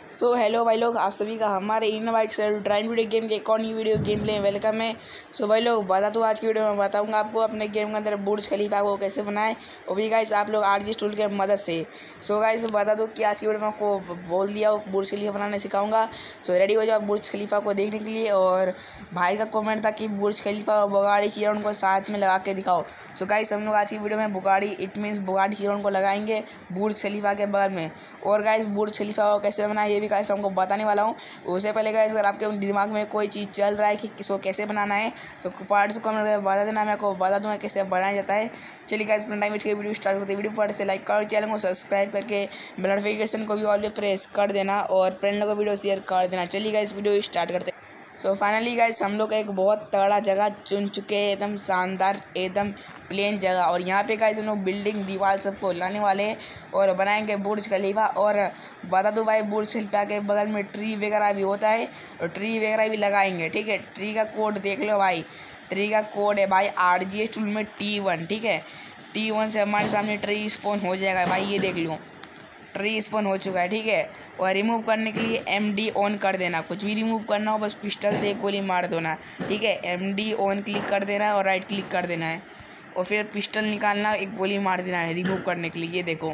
Hello भाई लोग, आप सभी का हमारे इन बाइक से ड्राइव वीडियो गेम के एक और नई वीडियो गेम प्ले वेलकम है। भाई लोग बता दूँ, आज की वीडियो में बताऊंगा आपको अपने गेम के अंदर बुर्ज खलीफा को कैसे बनाएं, वो भी गाइस आप लोग आरजी टूल के मदद से। गाइस बता दूँ कि आज की वीडियो में आपको बोल दिया बुर्ज खलीफा बनाने सिखाऊंगा। रेडी हो जाओ बुर्ज खलीफा को देखने के लिए। और भाई का कॉमेंट था कि बुर्ज खलीफा बुगाड़ी चिरौन को साथ में लगा के दिखाओ। गाइस हम लोग आज की वीडियो में बुगाड़ी इट मीन्स बुगाड़ी चिरौन को लगाएंगे बुर्ज खलीफा के बगल में। और गाइस बुर्ज खलीफा को कैसे बनाए ये भी गाइस हमको बताने वाला हूँ। उससे पहले गाइस अगर आपके दिमाग में कोई चीज़ चल रहा है कि इसको कैसे बनाना है तो पार्ट से कमेंट करके बता देना, मैं आपको बता दूँगा कैसे बनाया जाता है। चलिए गाइस अपना टाइम के वीडियो स्टार्ट करते हैं। वीडियो फट से लाइक कर, चैनल को सब्सक्राइब करके नोटिफिकेशन को भी ऑल पे प्रेस कर देना और फ्रेंड को वीडियो शेयर कर देना। चलिए गाइस वीडियो स्टार्ट करते हैं। फाइनली गाइस हम लोग एक बहुत तगड़ा जगह चुन चुके हैं, एकदम शानदार एकदम प्लेन जगह। और यहाँ पे गाइस हम लोग बिल्डिंग दीवार सबको लाने वाले हैं और बनाएंगे बुर्ज खलीफा। और बता दूँ भाई, बुर्ज खलीफा के बगल में ट्री वगैरह भी होता है और ट्री वगैरह भी लगाएंगे। ठीक है, ट्री का कोड देख लो भाई, ट्री का कोड है भाई RGS टूल में T1। ठीक है, T1 से हमारे सामने ट्री स्पॉन हो जाएगा भाई, ये देख लो ट्री स्पॉन हो चुका है। ठीक है, और रिमूव करने के लिए MD ऑन कर देना। कुछ भी रिमूव करना हो बस पिस्टल से एक गोली मार देना। ठीक है, MD ऑन क्लिक कर देना है और राइट क्लिक कर देना है और फिर पिस्टल निकालना, एक गोली मार देना है रिमूव करने के लिए। ये देखो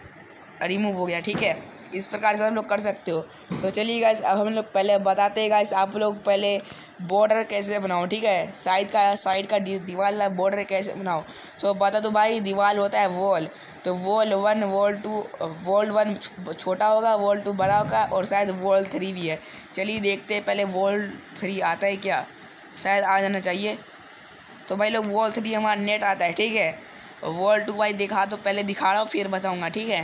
रिमूव हो गया। ठीक है, इस प्रकार से हम लोग कर सकते हो। चलिए गाइस अब हम लोग पहले बताते हैं गाइस आप लोग पहले बॉर्डर कैसे बनाओ। ठीक है, साइड का दीवार का बॉर्डर कैसे बनाओ। बता दो भाई, दीवार होता है वॉल, तो वॉल 1 वॉल 2, वॉल 1 छोटा होगा, वॉल 2 बड़ा होगा और शायद वॉल 3 भी है। चलिए देखते हैं पहले वॉल 3 आता है क्या, शायद आ जाना चाहिए। तो भाई लोग वॉल 3 हमारा नेट आता है। ठीक है, वॉल 2 भाई दिखा दो, पहले दिखा रहा हूँ फिर बताऊँगा। ठीक है,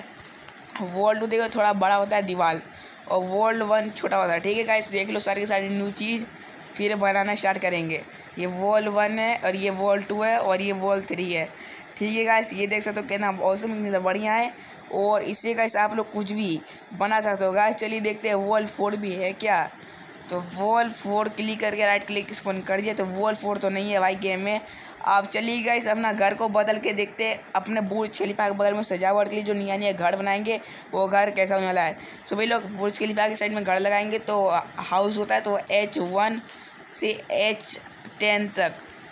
वॉल 2 देखो थोड़ा बड़ा होता है दीवार और वॉल 1 छोटा होता है। ठीक है गाइस, देख लो सारी की सारी न्यू चीज़, फिर बनाना स्टार्ट करेंगे। ये वॉल 1 है और ये वॉल 2 है और ये वॉल 3 है। ठीक है गाइस, ये देख सकते हो कितना औसम कितना बढ़िया है। और इससे गाइस आप लोग कुछ भी बना सकते हो गाइस। चलिए देखते हैं वॉल 4 भी है क्या। तो वॉल 4 क्लिक करके राइट क्लिक स्पॉन कर दिया, तो वॉल 4 तो नहीं है भाई गेम में। आप चलिए गाइस अपना घर को बदल के देखते हैं, अपने बुर्ज खलीफा के बगल में सजावट के लिए जो नया नया घर बनाएंगे वो घर कैसा होने वाला है। भाई लोग बुर्ज खलीफा के साइड में घर लगाएंगे तो हाउस होता है, तो H1 से H10 तक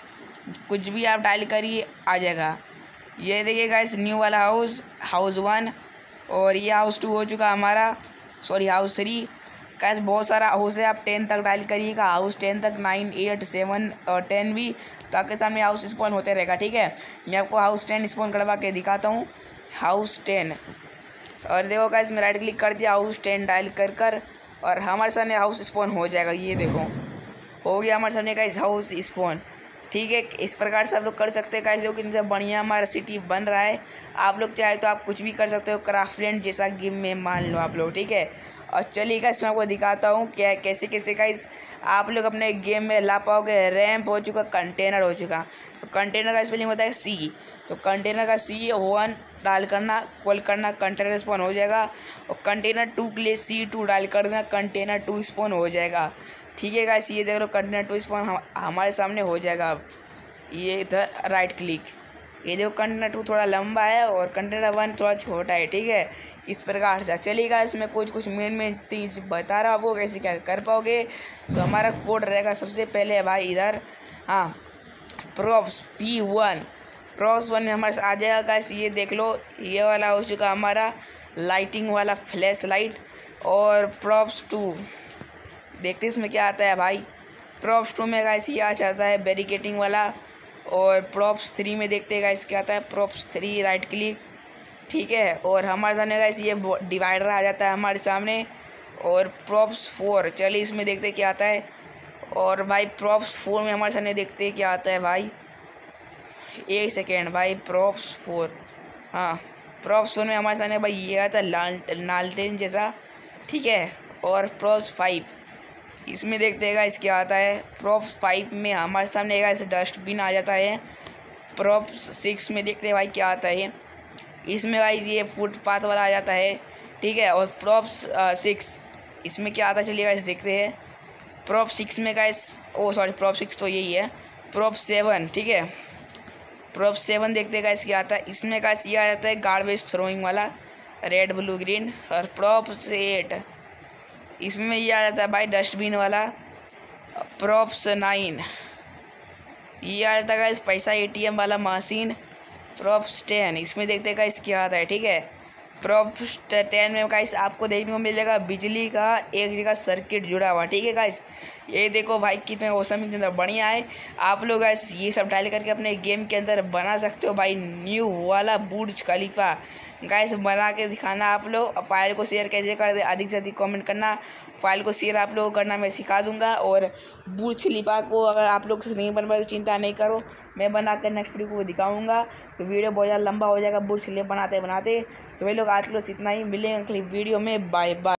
कुछ भी आप डायल करिए आ जाएगा। ये देखिए गाइस न्यू वाला हाउस 1 और ये हाउस 2 हो चुका हमारा, सॉरी हाउस 3। गाइस बहुत सारा हाउस है, आप 10 तक डायल करिएगा, हाउस 10 तक 9 8 7 और 10 भी, तो आपके सामने हाउस स्पॉन होते रहेगा। ठीक है, मैं आपको हाउस 10 स्पॉन करवा के दिखाता हूँ। हाउस 10 और देखो गाइस मैं राइट क्लिक कर दिया हाउस 10 डायल कर और हमारे सामने हाउस स्पॉन हो जाएगा। ये देखो हो गया हमारे सामने गाइस हाउस स्पॉन। ठीक है, इस प्रकार से आप लोग कर सकते हैं गाइस। देखो कितना बढ़िया हमारा सिटी बन रहा है। आप लोग चाहे तो आप कुछ भी कर सकते हो क्राफ्टलैंड जैसा गेम में मान लो आप लोग। ठीक है, और चलिए गाइस मैं आपको दिखाता हूँ क्या कैसे कैसे गाइस आप लोग अपने गेम में ला पाओगे। रैंप हो चुका, कंटेनर हो चुका। तो कंटेनर का स्पेलिंग होता है C, तो कंटेनर का C1 डाल करना, कॉल करना, कंटेनर स्पॉन हो जाएगा। और कंटेनर 2 के लिए C2 डाल कर देना, कंटेनर 2 स्पॉन हो जाएगा। ठीक है गाइस, ये देख लो कंटेनर 2 स्पॉन हमारे सामने हो जाएगा। अब ये इधर राइट क्लिक, ये देखो कंटेनर 2 थोड़ा लंबा है और कंटेनर 1 थोड़ा छोटा है। ठीक है, इस प्रकार से चलिएगा। इसमें कुछ मेन चीज़ बता रहा हूँ आपको कैसे क्या कर पाओगे। तो हमारा कोड रहेगा सबसे पहले भाई इधर, हाँ प्रॉप्स P1 में हमारे आ जाएगा गाइस। ये देख लो ये वाला हो चुका हमारा लाइटिंग वाला फ्लैश लाइट। और प्रॉप्स 2 देखते इसमें क्या आता है भाई। प्रॉप्स 2 में गाइस ये आ जाता है बैरिकेटिंग वाला। और प्रॉप्स 3 में देखते हैं गाइस क्या आता है। Props 3 right click. ठीक है, और हमारे सामने गाइस ये डिवाइडर आ जाता है हमारे सामने। और प्रॉप्स 4 चलिए इसमें देखते क्या आता है। और भाई प्रॉप्स 4 में हमारे सामने देखते क्या आता है भाई। एक सेकेंड भाई, प्रॉप्स 4, हाँ प्रॉप्स 4 में हमारे सामने भाई ये आता है लालटेन जैसा। ठीक है, और प्रॉप्स 5 इसमें देखते हैं गाइस क्या आता है। प्रॉप्स 5 में हमारे सामने गाइस डस्टबिन आ जाता है। प्रॉप्स 6 में देखते हैं भाई क्या आता है। इसमें भाई ये फुटपाथ वाला आ जाता है। ठीक है, और प्रॉप्स 6 इसमें क्या आता है चलिए गाइस देखते हैं। प्रॉप 6 में गाइस प्रॉप 6 तो यही है। प्रॉप 7, ठीक है, प्रॉप 7 देखते हैं गाइस क्या आता है। इसमें गाइस ये आ जाता है गार्बेज थ्रोइंग वाला, रेड ब्लू ग्रीन। और प्रॉप 8 इसमें ये आ जाता है भाई डस्टबिन वाला प्रॉप्स 9। ये आ जाता है गाइस पैसा ATM वाला मशीन प्रॉप्स 10। इसमें देखते हैं गाइस क्या आता है। ठीक है, प्रॉप्स 10 में गाइस आपको देखने को मिलेगा बिजली का एक जगह सर्किट जुड़ा हुआ। ठीक है गाइस, ये देखो भाई कितने औसम के अंदर बढ़िया है। आप लोग गाइस ये सब डाल करके अपने गेम के अंदर बना सकते हो भाई न्यू वाला बुर्ज खलीफा। गाइस बना के दिखाना आप लोग। फाइल को शेयर कैसे कर दे, अधिक से अधिक कमेंट करना। फाइल को शेयर आप लोगों को करना मैं सिखा दूंगा। और बुर्ज खलीफा को अगर आप लोग नहीं बन पाए तो चिंता नहीं करो, मैं बना कर नेक्स्ट वीडियो को दिखाऊंगा। तो वीडियो बहुत ज़्यादा लंबा हो जाएगा बुर्ज खलीफा बनाते बनाते। सभी लोग आज लोग इतना ही, मिलेंगे अगली वीडियो में। Bye bye.